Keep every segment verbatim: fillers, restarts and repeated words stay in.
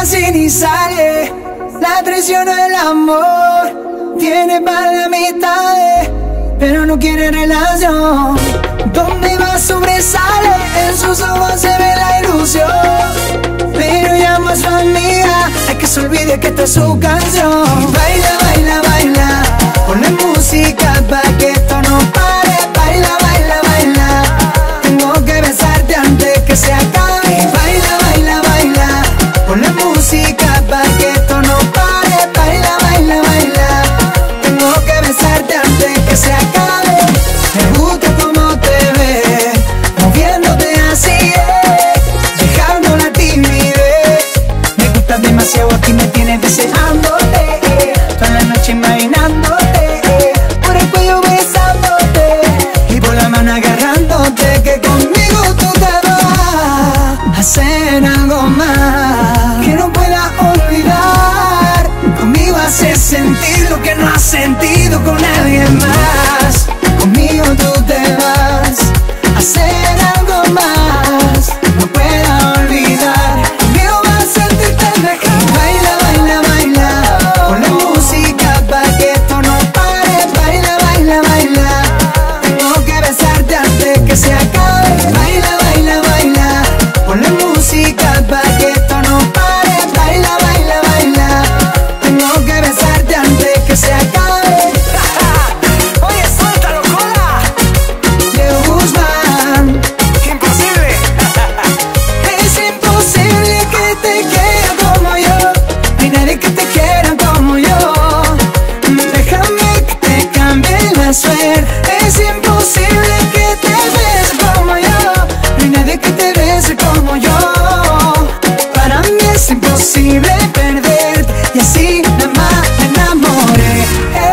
casi ni sale. La traición el amor, tiene para la mitad, pero no quiere relación. Donde va sobresale, en sus ojos se ve la ilusión. Pero llama a su amiga, hay que se olvide que esta es su canción. Baila, baila, baila, ponle música pa' que esto no pare. Baila, baila, baila, tengo que besarte antes que se acabe. Baila, baila, baila, ponle música pa' que esto no pare. Baila, baila, baila, tengo que besarte antes que se acabe. Me gusta cómo te ves, moviéndote así, eh, dejando la timidez. Me gustas demasiado, aquí me tienes deseándote, eh, toda la noche imaginándote, eh, por el cuello besándote y por la mano agarrándote. Que conmigo tú te vas a hacer algo más que no pueda olvidar. Conmigo haces sentir lo que no has sentido con nadie más. Conmigo tú te vas a hacer algo más, no pueda olvidar. Conmigo vas a sentirte mejor. Baila, baila, baila, ponle música pa' que esto no pare. Baila, baila, baila, tengo que besarte antes que se acabe. Baila, baila, baila, ponle música pa' que esto no pare. Baila, baila, baila, tengo que besarte antes que se acabe. Es imposible que te beses como yo, no hay nadie que te bese como yo. Para mí es imposible perderte y así nada más me enamoré,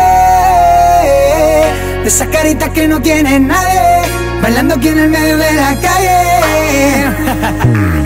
eh, de esa carita que no tiene nadie, bailando aquí en el medio de la calle.